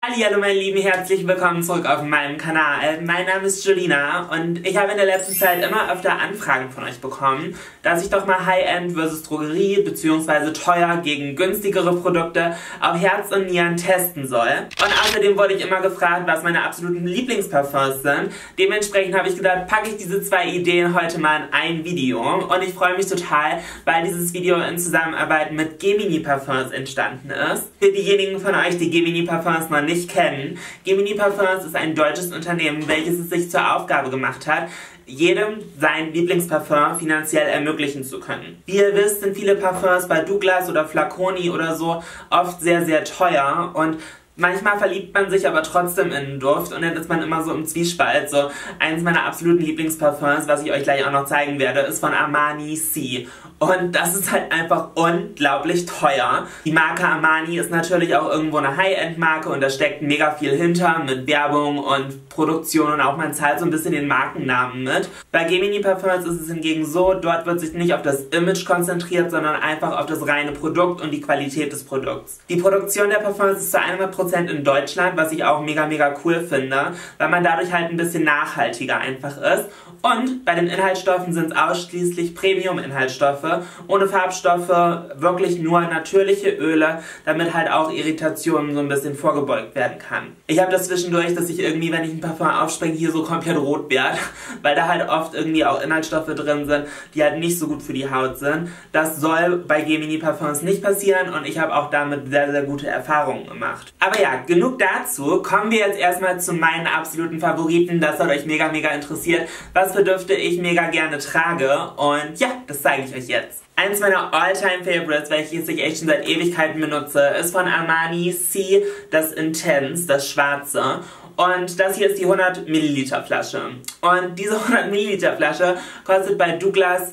Hallo meine Lieben, herzlich willkommen zurück auf meinem Kanal. Mein Name ist Julina und ich habe in der letzten Zeit immer öfter Anfragen von euch bekommen, dass ich doch mal High-End versus Drogerie bzw. teuer gegen günstigere Produkte auf Herz und Nieren testen soll. Und außerdem wurde ich immer gefragt, was meine absoluten Lieblingsparfums sind. Dementsprechend habe ich gedacht, packe ich diese zwei Ideen heute mal in ein Video. Und ich freue mich total, weil dieses Video in Zusammenarbeit mit Gemini Parfums entstanden ist. Für diejenigen von euch, die Gemini Parfums noch nicht kennen, Gemini Parfums ist ein deutsches Unternehmen, welches es sich zur Aufgabe gemacht hat, jedem sein Lieblingsparfum finanziell ermöglichen zu können. Wie ihr wisst, sind viele Parfums bei Douglas oder Flaconi oder so oft sehr, sehr teuer und manchmal verliebt man sich aber trotzdem in einen Duft und dann ist man immer so im Zwiespalt. So, eines meiner absoluten Lieblingsparfums, was ich euch gleich auch noch zeigen werde, ist von Armani C. Und das ist halt einfach unglaublich teuer. Die Marke Armani ist natürlich auch irgendwo eine High-End-Marke und da steckt mega viel hinter mit Werbung und Produktion und auch man zahlt so ein bisschen den Markennamen mit. Bei Gemini Parfums ist es hingegen so, dort wird sich nicht auf das Image konzentriert, sondern einfach auf das reine Produkt und die Qualität des Produkts. Die Produktion der Parfums ist zu 100% in Deutschland, was ich auch mega cool finde, weil man dadurch halt ein bisschen nachhaltiger einfach ist. Und bei den Inhaltsstoffen sind es ausschließlich Premium-Inhaltsstoffe, ohne Farbstoffe, wirklich nur natürliche Öle, damit halt auch Irritationen so ein bisschen vorgebeugt werden kann. Ich habe das zwischendurch, dass ich irgendwie, wenn ich ein Parfum aufspringe, hier so komplett rot werde, weil da halt oft irgendwie auch Inhaltsstoffe drin sind, die halt nicht so gut für die Haut sind. Das soll bei Gemini Parfums nicht passieren und ich habe auch damit sehr gute Erfahrungen gemacht. Aber ja, genug dazu. Kommen wir jetzt erstmal zu meinen absoluten Favoriten. Das hat euch mega interessiert, was für Düfte ich mega gerne trage. Und ja, das zeige ich euch jetzt. Eins meiner All-Time-Favorites, welches ich echt schon seit Ewigkeiten benutze, ist von Armani C, das Intense, das Schwarze. Und das hier ist die 100 Milliliter Flasche. Und diese 100 Milliliter Flasche kostet bei Douglas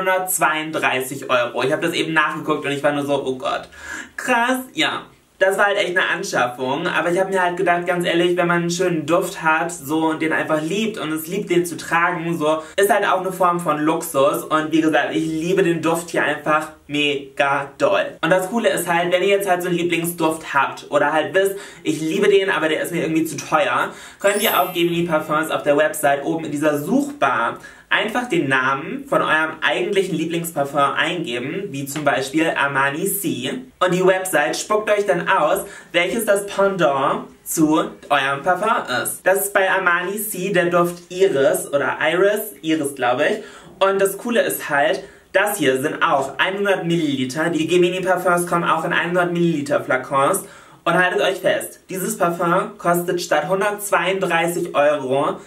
132 Euro. Ich habe das eben nachgeguckt und ich war nur so, oh Gott. Krass, ja. Das war halt echt eine Anschaffung, aber ich habe mir halt gedacht, ganz ehrlich, wenn man einen schönen Duft hat, so, und den einfach liebt und es liebt, den zu tragen, so, ist halt auch eine Form von Luxus und wie gesagt, ich liebe den Duft hier einfach mega doll. Und das Coole ist halt, wenn ihr jetzt halt so einen Lieblingsduft habt oder halt wisst, ich liebe den, aber der ist mir irgendwie zu teuer, könnt ihr auf Gemini Parfums auf der Website oben in dieser Suchbar einfach den Namen von eurem eigentlichen Lieblingsparfum eingeben, wie zum Beispiel Armani C. Und die Website spuckt euch dann aus, welches das Pendant zu eurem Parfum ist. Das ist bei Armani C der Duft Iris oder Iris glaube ich. Und das Coole ist halt, das hier sind auch 100 Milliliter. Die Gemini Parfums kommen auch in 100 Milliliter Flakons. Und haltet euch fest, dieses Parfum kostet statt 132 Euro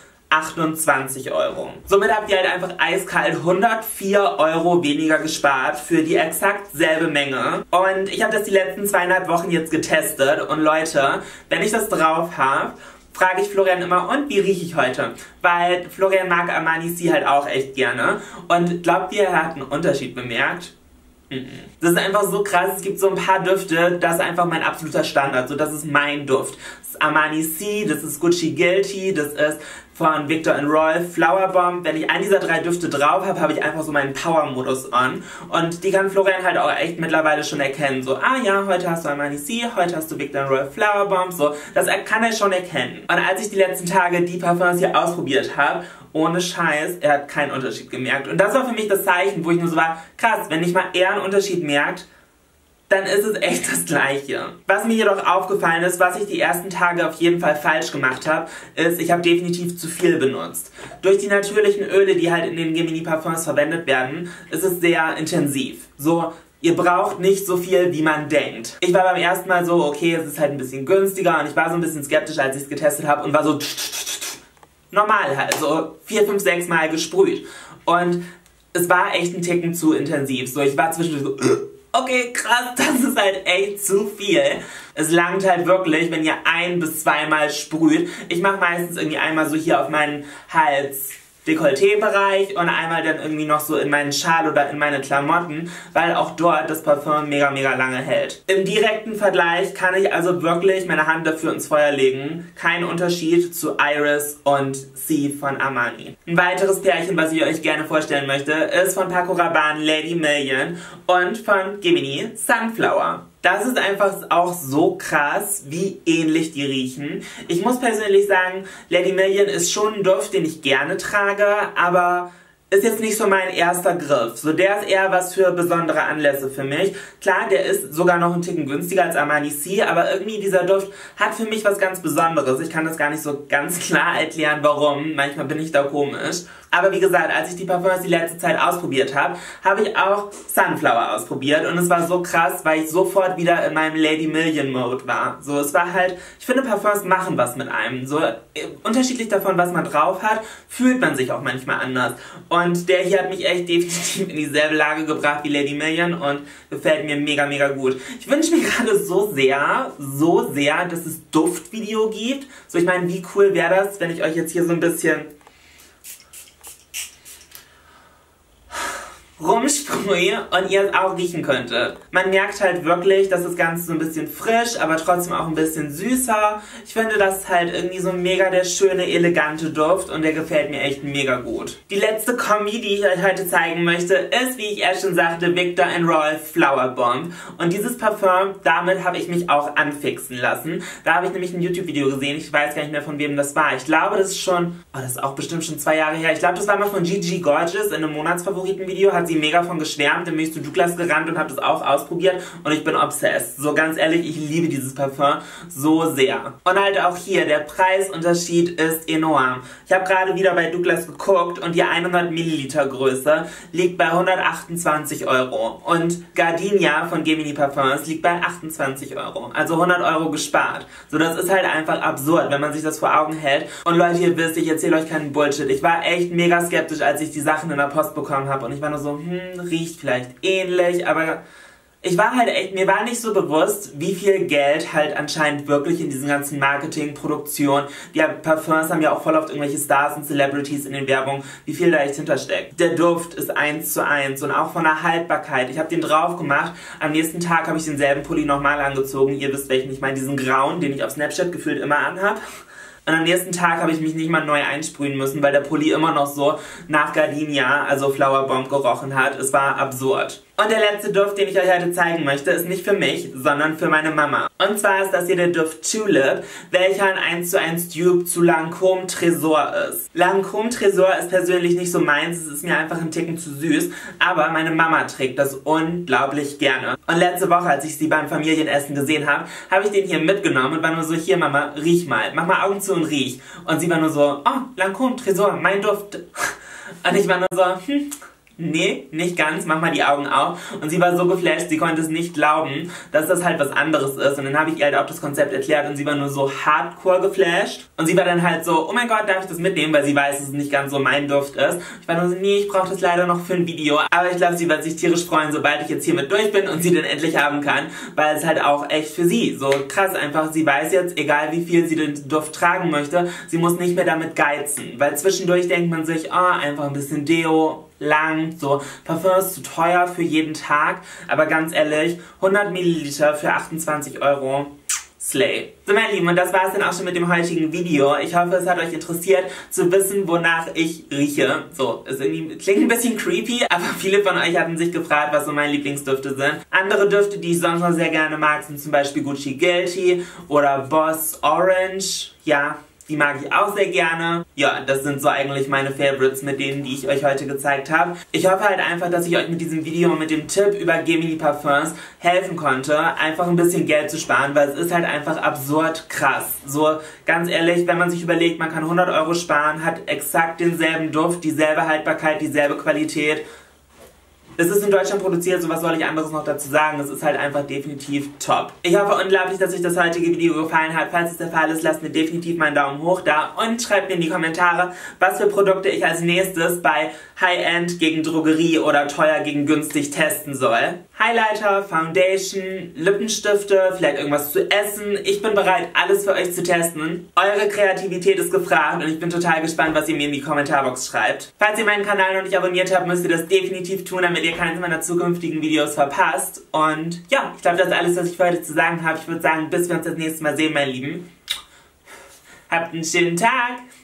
28 Euro. Somit habt ihr halt einfach eiskalt 104 Euro weniger gespart für die exakt selbe Menge. Und ich habe das die letzten 2,5 Wochen jetzt getestet. Und Leute, wenn ich das drauf habe, frage ich Florian immer, und wie rieche ich heute? Weil Florian mag Armani C halt auch echt gerne. Und glaubt ihr, er hat einen Unterschied bemerkt? Das ist einfach so krass, es gibt so ein paar Düfte, das ist einfach mein absoluter Standard, so das ist mein Duft. Das ist Armani C, das ist Gucci Guilty, das ist von Viktor & Rolf Flower Bomb. Wenn ich einen dieser 3 Düfte drauf habe, habe ich einfach so meinen Power-Modus on. Und die kann Florian halt auch echt mittlerweile schon erkennen. So, ah ja, heute hast du Armani C, heute hast du Viktor & Rolf Flower Bomb. So, das kann er schon erkennen. Und als ich die letzten Tage die Parfums hier ausprobiert habe, ohne Scheiß, er hat keinen Unterschied gemerkt. Und das war für mich das Zeichen, wo ich nur so war, krass, wenn nicht mal er einen Unterschied merkt, dann ist es echt das Gleiche. Was mir jedoch aufgefallen ist, was ich die ersten Tage auf jeden Fall falsch gemacht habe, ist, ich habe definitiv zu viel benutzt. Durch die natürlichen Öle, die halt in den Gemini Parfums verwendet werden, ist es sehr intensiv. So, ihr braucht nicht so viel, wie man denkt. Ich war beim ersten Mal so, okay, es ist halt ein bisschen günstiger und ich war so ein bisschen skeptisch, als ich es getestet habe und war so normal halt, so 4, 5, 6 Mal gesprüht. Und es war echt ein Ticken zu intensiv. So, ich war zwischendurch so, okay, krass, das ist halt echt zu viel. Es langt halt wirklich, wenn ihr 1 bis 2 Mal sprüht. Ich mache meistens irgendwie einmal so hier auf meinen Hals Dekolleté-Bereich und einmal dann irgendwie noch so in meinen Schal oder in meine Klamotten, weil auch dort das Parfum mega lange hält. Im direkten Vergleich kann ich also wirklich meine Hand dafür ins Feuer legen. Kein Unterschied zu Iris und C von Armani. Ein weiteres Pärchen, was ich euch gerne vorstellen möchte, ist von Paco Rabanne Lady Million und von Gemini Sunflower. Das ist einfach auch so krass, wie ähnlich die riechen. Ich muss persönlich sagen, Lady Million ist schon ein Duft, den ich gerne trage, aber ist jetzt nicht so mein erster Griff. So, der ist eher was für besondere Anlässe für mich. Klar, der ist sogar noch einen Ticken günstiger als Armani C, aber irgendwie dieser Duft hat für mich was ganz Besonderes. Ich kann das gar nicht so ganz klar erklären, warum. Manchmal bin ich da komisch. Aber wie gesagt, als ich die Parfums die letzte Zeit ausprobiert habe, habe ich auch Sunflower ausprobiert und es war so krass, weil ich sofort wieder in meinem Lady Million Mode war. So, es war halt, ich finde Parfums machen was mit einem. So, unterschiedlich davon, was man drauf hat, fühlt man sich auch manchmal anders. Und der hier hat mich echt definitiv in dieselbe Lage gebracht wie Lady Million und gefällt mir mega, mega gut. Ich wünsche mir gerade so sehr, dass es Duftvideo gibt. So, ich meine, wie cool wäre das, wenn ich euch jetzt hier so ein bisschen rumsprühe und ihr es auch riechen könntet. Man merkt halt wirklich, dass das Ganze so ein bisschen frisch, aber trotzdem auch ein bisschen süßer. Ich finde, das ist halt irgendwie so mega der schöne, elegante Duft und der gefällt mir echt mega gut. Die letzte Kombi, die ich euch heute zeigen möchte, ist, wie ich erst schon sagte, Viktor & Rolf Flower Bomb. Und dieses Parfum, damit habe ich mich auch anfixen lassen. Da habe ich nämlich ein YouTube-Video gesehen, ich weiß gar nicht mehr, von wem das war. Ich glaube, das ist schon, das ist auch bestimmt schon 2 Jahre her. Ich glaube, das war mal von Gigi Gorgeous in einem Monatsfavoriten-Video, hat sie mega von geschwärmt, dann bin ich zu Douglas gerannt und habe das auch ausprobiert und ich bin obsessed. So ganz ehrlich, ich liebe dieses Parfum so sehr. Und halt auch hier, der Preisunterschied ist enorm. Ich habe gerade wieder bei Douglas geguckt und die 100 Milliliter Größe liegt bei 128 € und Gardenia von Gemini Parfums liegt bei 28 €. Also 100 € gespart. So, das ist halt einfach absurd, wenn man sich das vor Augen hält. Und Leute, ihr wisst, ich erzähle euch keinen Bullshit. Ich war echt mega skeptisch, als ich die Sachen in der Post bekommen habe und ich war nur so, riecht vielleicht ähnlich, aber ich war halt echt, mir war nicht so bewusst, wie viel Geld halt anscheinend wirklich in diesen ganzen Marketing, Produktion, die Parfums haben ja auch voll oft irgendwelche Stars und Celebrities in den Werbungen, wie viel da echt hintersteckt. Der Duft ist 1:1 und auch von der Haltbarkeit. Ich habe den drauf gemacht, am nächsten Tag habe ich denselben Pulli nochmal angezogen, ihr wisst welchen, ich meine diesen grauen, den ich auf Snapchat gefühlt immer anhab. Und am nächsten Tag habe ich mich nicht mal neu einsprühen müssen, weil der Pulli immer noch so nach Gardenia, also Flower Bomb, gerochen hat. Es war absurd. Und der letzte Duft, den ich euch heute zeigen möchte, ist nicht für mich, sondern für meine Mama. Und zwar ist das hier der Duft Tulip, welcher ein 1:1 Dupe zu Lancôme Trésor ist. Lancôme Trésor ist persönlich nicht so meins, es ist mir einfach ein Ticken zu süß, aber meine Mama trägt das unglaublich gerne. Und letzte Woche, als ich sie beim Familienessen gesehen habe, habe ich den hier mitgenommen und war nur so, hier Mama, riech mal, mach mal Augen zu und riech. Und sie war nur so, oh, Lancôme Trésor, mein Duft. Und ich war nur so, nee, nicht ganz, mach mal die Augen auf. Und sie war so geflasht, sie konnte es nicht glauben, dass das halt was anderes ist. Und dann habe ich ihr halt auch das Konzept erklärt und sie war nur so hardcore geflasht. Und sie war dann halt so, oh mein Gott, darf ich das mitnehmen, weil sie weiß, dass es nicht ganz so mein Duft ist. Ich war nur so, nee, ich brauche das leider noch für ein Video. Aber ich glaube, sie wird sich tierisch freuen, sobald ich jetzt hiermit durch bin und sie den endlich haben kann. Weil es halt auch echt für sie so krass einfach, sie weiß jetzt, egal wie viel sie den Duft tragen möchte, sie muss nicht mehr damit geizen. Weil zwischendurch denkt man sich, oh, einfach ein bisschen Deo, lang, so, Parfum ist zu teuer für jeden Tag, aber ganz ehrlich, 100 Milliliter für 28 €, Slay. So meine Lieben, und das war es dann auch schon mit dem heutigen Video. Ich hoffe, es hat euch interessiert zu wissen, wonach ich rieche. So, ist irgendwie, klingt ein bisschen creepy, aber viele von euch hatten sich gefragt, was so meine Lieblingsdüfte sind. Andere Düfte, die ich sonst noch sehr gerne mag, sind zum Beispiel Gucci Guilty oder Boss Orange. Ja, die mag ich auch sehr gerne. Ja, das sind so eigentlich meine Favorites mit denen, die ich euch heute gezeigt habe. Ich hoffe halt einfach, dass ich euch mit diesem Video und mit dem Tipp über Gemini Parfums helfen konnte, einfach ein bisschen Geld zu sparen, weil es ist halt einfach absurd krass. So, ganz ehrlich, wenn man sich überlegt, man kann 100 € sparen, hat exakt denselben Duft, dieselbe Haltbarkeit, dieselbe Qualität. Es ist in Deutschland produziert, so was soll ich anderes noch dazu sagen, es ist halt einfach definitiv top. Ich hoffe unglaublich, dass euch das heutige Video gefallen hat. Falls es der Fall ist, lasst mir definitiv mal einen Daumen hoch da und schreibt mir in die Kommentare, was für Produkte ich als nächstes bei High-End gegen Drogerie oder teuer gegen günstig testen soll. Highlighter, Foundation, Lippenstifte, vielleicht irgendwas zu essen. Ich bin bereit, alles für euch zu testen. Eure Kreativität ist gefragt und ich bin total gespannt, was ihr mir in die Kommentarbox schreibt. Falls ihr meinen Kanal noch nicht abonniert habt, müsst ihr das definitiv tun, damit ihr keines meiner zukünftigen Videos verpasst. Und ja, ich glaube, das ist alles, was ich für heute zu sagen habe. Ich würde sagen, bis wir uns das nächste Mal sehen, meine Lieben. Habt einen schönen Tag!